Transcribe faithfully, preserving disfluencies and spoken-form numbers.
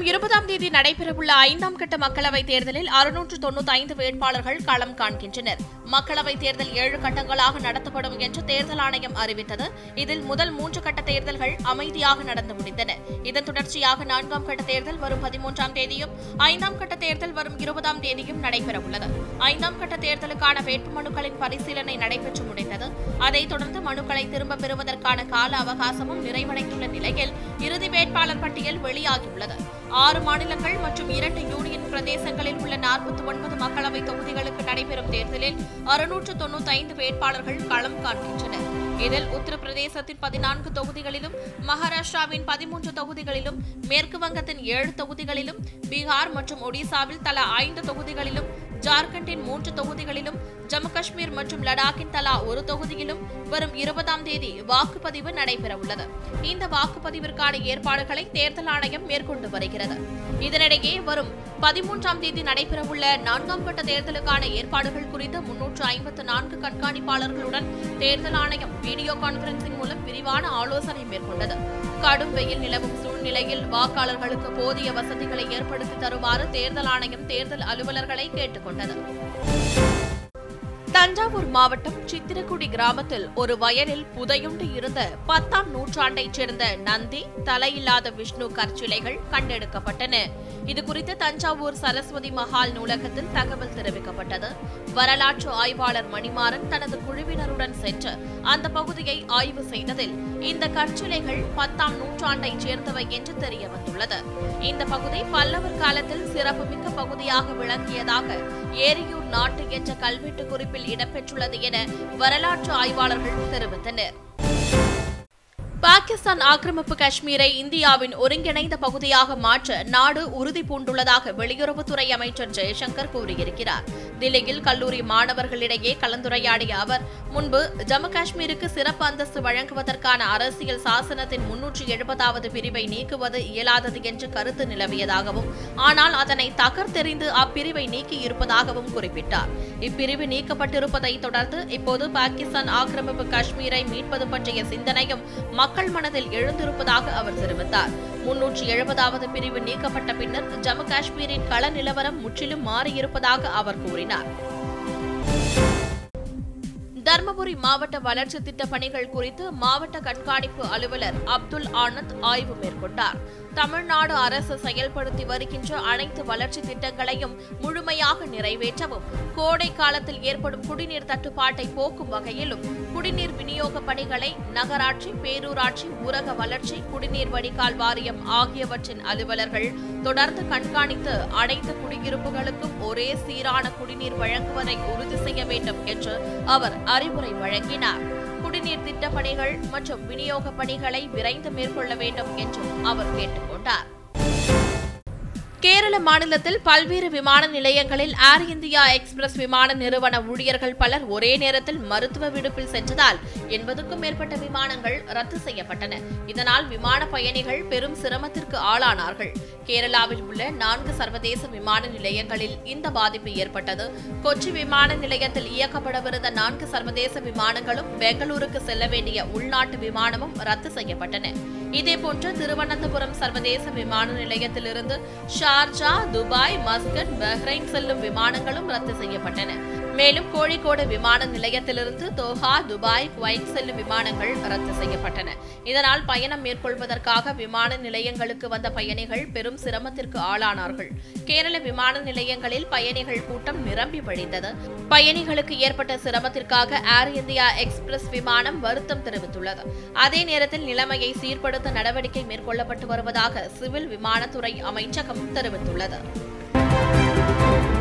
இருபதாம் தேதி நடைபெறவுள்ள ஐந்தாம் கட்ட மக்களவைத் தேர்தலில் அறுநூற்று தொன்னூற்றி ஐந்து வேட்பாளர்கள் களம் காண்கின்றனர். மக்களவைத் தேர்தல் ஏழு கட்டங்களாக நடத்தப்படும் என்று தேர்தல் ஆணையம் அறிவித்தது. இதில் முதல் மூன்று கட்ட தேர்தல்கள் அமைதியாக நடந்து முடிந்தன. இதன் தொடர்ச்சியாக நான்காம் கட்ட தேர்தல் வரும் பதிமூன்றாம் தேதியும் ஐந்தாம் கட்ட தேர்தல் வரும் இருபதாம் தேதியும் நடைபெறவுள்ளது. ஐந்தாம் கட்ட தேர்தலுக்கான வேட்புமனுக்களின் பரிசீலனை நடைபெற்று முடிந்தது. அதைத் தொடர்ந்து மனுக்களை திரும்பப் பெறுவதற்கான கால அவகாசமும் நிறைவடைந்துள்ள நிலையில் இறுதி வேட்பாளர் பட்டியல் வெளியாகியுள்ளது. ஆறு மாநிலங்கள் மற்றும் இரண்டு யூனியன் பிரதேசங்களில் உள்ள நாற்பத்தி ஒன்பது மக்களவைத் தொகுதிகளுக்கு நடைபெறும் தேர்தலில் அறுநூற்று தொன்னூற்றி ஐந்து வேட்பாளர்கள் களம் காண்கின்றனர். இதில் உத்தரப்பிரதேசத்தின் பதினான்கு தொகுதிகளிலும், மகாராஷ்டிராவின் பதிமூன்று தொகுதிகளிலும், மேற்கு வங்கத்தின் ஏழு தொகுதிகளிலும், பீகார் மற்றும் ஒடிசாவில் தலா ஐந்து தொகுதிகளிலும், ஜார்க்கண்டின் மூன்று தொகுதிகளிலும், ஜம்மு காஷ்மீர் மற்றும் லடாக்கின் தலா ஒரு தொகுதியிலும் வரும் இருபதாம் தேதி வாக்குப்பதிவு நடைபெறவுள்ளது. இந்த வாக்குப்பதிவிற்கான ஏற்பாடுகளை தேர்தல் ஆணையம் மேற்கொண்டு வருகிறது. இதனிடையே வரும் பதிமூன்றாம் தேதி நடைபெறவுள்ள நான்காம் கட்ட தேர்தலுக்கான ஏற்பாடுகள் குறித்து முன்னூற்று ஐம்பத்து நான்கு கண்காணிப்பாளர்களுடன் தேர்தல் ஆணையம் வீடியோ கான்பரன்சிங் மூலம் விரிவான ஆலோசனை மேற்கொண்டது. கடும் வெயில் நிலவும் சூழ்நிலையில் வாக்காளர்களுக்கு போதிய வசதிகளை ஏற்படுத்தி தருமாறு தேர்தல் ஆணையம் தேர்தல் அலுவலர்களை கேட்டுக் கொண்டது. தஞ்சாவூர் மாவட்டம் சித்திரக்குடி கிராமத்தில் ஒரு வயலில் புதையுண்டு இருந்த பத்தாம் நூற்றாண்டைச் சேர்ந்த நந்தி, தலையில்லாத விஷ்ணு கற்சிலைகள் கண்டெடுக்கப்பட்டன. இதுகுறித்து தஞ்சாவூர் சரஸ்வதி மஹால் நூலகத்தில் தகவல் தெரிவிக்கப்பட்டது. வரலாற்று ஆய்வாளர் மணிமாறன் தனது குழுவினருடன் சென்று அந்த பகுதியை ஆய்வு செய்ததில் இந்த கற்சிலைகள் பத்தாம் நூற்றாண்டைச் சேர்ந்தவை என்று தெரியவந்துள்ளது. இந்த பகுதி பல்லவர் காலத்தில் சிறப்புமிக்க பகுதியாக விளங்கியதாக ஏரியூர் நாட்டு என்ற கல்வெட்டு குறிப்பில் இடம்பெற்றுள்ளது என வரலாற்று ஆய்வாளர்கள் தெரிவித்தனர். பாகிஸ்தான் ஆக்கிரமிப்பு காஷ்மீரை இந்தியாவின் ஒருங்கிணைந்த பகுதியாக மாற்ற நாடு உறுதி பூண்டுள்ளதாக வெளியுறவுத்துறை அமைச்சர் ஜெய்சங்கர் கூறியிருக்கிறார். தில்லியில் கல்லூரி மாணவர்களிடையே கலந்துரையாடிய அவர் முன்பு ஜம்மு காஷ்மீருக்கு சிறப்பு அந்தஸ்து வழங்குவதற்கான அரசியல் சாசனத்தின் முன்னூற்று எழுபதாவது பிரிவை நீக்குவது இயலாதது என்று கருத்து நிலவியதாகவும், ஆனால் அதனை தகர்த்தெறிந்து அப்பிரிவை நீக்கியிருப்பதாகவும் குறிப்பிட்டார். இப்பிரிவு நீக்கப்பட்டிருப்பதை தொடர்ந்து இப்போது பாகிஸ்தான் ஆக்கிரமிப்பு காஷ்மீரை மீட்பது பற்றிய சிந்தனையும் மக்கள் மனதில் எழுந்திருப்பதாக அவர் தெரிவித்தார். முன்னூற்று எழுபதாவது பிரிவு நீக்கப்பட்ட பின்னர் ஜம்மு காஷ்மீரின் கள நிலவரம் முற்றிலும் மாறியிருப்பதாக அவர் கூறினார். தர்மபுரி மாவட்ட வளர்ச்சி திட்டப் பணிகள் குறித்து மாவட்ட கண்காணிப்பு அலுவலர் அப்துல் ஆனந்த் ஆய்வு மேற்கொண்டார். தமிழ்நாடு அரசு செயல்படுத்தி வருகின்ற அனைத்து வளர்ச்சி திட்டங்களையும் முழுமையாக நிறைவேற்றவும், கோடை காலத்தில் ஏற்படும் குடிநீர் தட்டுப்பாட்டை போக்கும் வகையிலும் குடிநீர் விநியோக பணிகளை நகராட்சி, பேரூராட்சி, ஊரக வளர்ச்சி, குடிநீர் வடிகால் வாரியம் ஆகியவற்றின் அலுவலர்கள் தொடர்ந்து கண்காணித்து அனைத்து குடியிருப்புகளுக்கும் ஒரே சீரான குடிநீர் வழங்குவதை உறுதி செய்ய வேண்டும் என்று அவர் அறிவுரை வழங்கினார். குடிநீர் திட்டப் பணிகள் மற்றும் விநியோக பணிகளை விரைந்து மேற்கொள்ள வேண்டும் என்றும் அவர் கேட்டுக் கொண்டார். கேரள மாநிலத்தில் பல்வேறு விமான நிலையங்களில் ஏர் இந்தியா எக்ஸ்பிரஸ் விமான நிறுவன ஊழியர்கள் பலர் ஒரே நேரத்தில் மருத்துவ விடுப்பில் சென்றதால் எண்பதுக்கும் மேற்பட்ட விமானங்கள் ரத்து செய்யப்பட்டன. இதனால் விமான பயணிகள் பெரும் சிரமத்திற்கு ஆளானார்கள். கேரளாவில் உள்ள நான்கு சர்வதேச விமான நிலையங்களில் இந்த பாதிப்பு ஏற்பட்டது. கொச்சி விமான நிலையத்தில் இயக்கப்படவிருந்த நான்கு சர்வதேச விமானங்களும் பெங்களூருக்கு செல்ல வேண்டிய உள்நாட்டு விமானமும் ரத்து செய்யப்பட்டன. இதேபோன்று திருவனந்தபுரம் சர்வதேச விமான நிலையத்திலிருந்து ஷார்ஜா, துபாய், மஸ்கட், பஹ்ரைன் செல்லும் விமானங்களும் ரத்து செய்யப்பட்டன. மேலும் கோழிக்கோடு விமான நிலையத்திலிருந்து தோஹா, துபாய், குவைத் செல்லும் விமானங்கள் ரத்து செய்யப்பட்டன. இதனால் பயணம் மேற்கொள்வதற்காக விமான நிலையங்களுக்கு வந்த பயணிகள் பெரும் சிரமத்திற்கு ஆளானார்கள். கேரள விமான நிலையங்களில் பயணிகள் கூட்டம் நிரம்பி வழிந்தது. பயணிகளுக்கு ஏற்பட்ட சிரமத்திற்காக ஏர் இந்தியா எக்ஸ்பிரஸ் விமானம் வருத்தம் தெரிவித்துள்ளது. அதே நேரத்தில் நிலைமையை சீர்படுத்த நடவடிக்கை மேற்கொள்ளப்பட்டு வருவதாக சிவில் விமானத்துறை அமைச்சகம் தெரிவித்துள்ளது.